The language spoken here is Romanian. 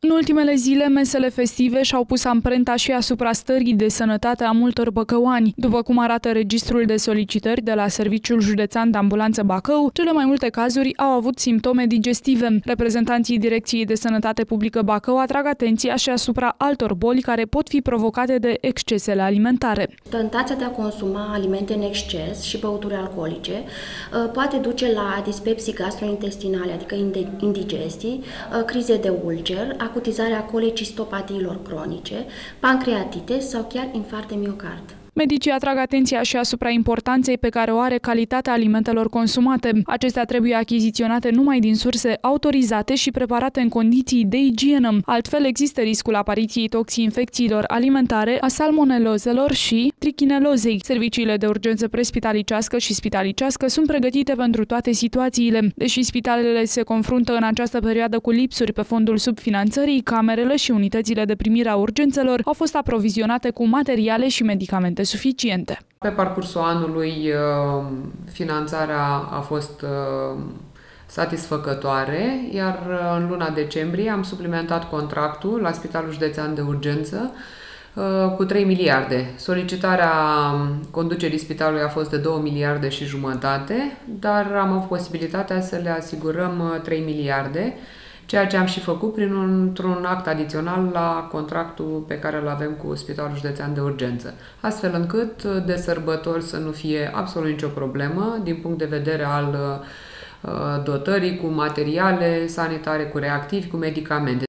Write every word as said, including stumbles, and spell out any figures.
În ultimele zile, mesele festive și-au pus amprenta și asupra stării de sănătate a multor băcăuani. După cum arată registrul de solicitări de la Serviciul Județean de Ambulanță Bacău, cele mai multe cazuri au avut simptome digestive. Reprezentanții Direcției de Sănătate Publică Bacău atrag atenția și asupra altor boli care pot fi provocate de excesele alimentare. Tentația de a consuma alimente în exces și băuturi alcoolice poate duce la dispepsii gastrointestinale, adică indigestii, crize de ulcer, acutizarea colecistopatiilor cronice, pancreatite sau chiar infarct de miocard. Medicii atrag atenția și asupra importanței pe care o are calitatea alimentelor consumate. Acestea trebuie achiziționate numai din surse autorizate și preparate în condiții de igienă. Altfel există riscul apariției toxinfecțiilor alimentare, a salmonelozelor și trichinelozei. Serviciile de urgență prespitalicească și spitalicească sunt pregătite pentru toate situațiile. Deși spitalele se confruntă în această perioadă cu lipsuri pe fondul subfinanțării, camerele și unitățile de primire a urgențelor au fost aprovizionate cu materiale și medicamente suficiente. Pe parcursul anului, finanțarea a fost satisfăcătoare, iar în luna decembrie am suplimentat contractul la Spitalul Județean de Urgență cu trei miliarde. Solicitarea conducerii spitalului a fost de două miliarde și jumătate, dar am avut posibilitatea să le asigurăm trei miliarde, ceea ce am și făcut prin un act adițional la contractul pe care îl avem cu Spitalul Județean de Urgență, astfel încât de sărbători să nu fie absolut nicio problemă din punct de vedere al dotării cu materiale sanitare, cu reactivi, cu medicamente.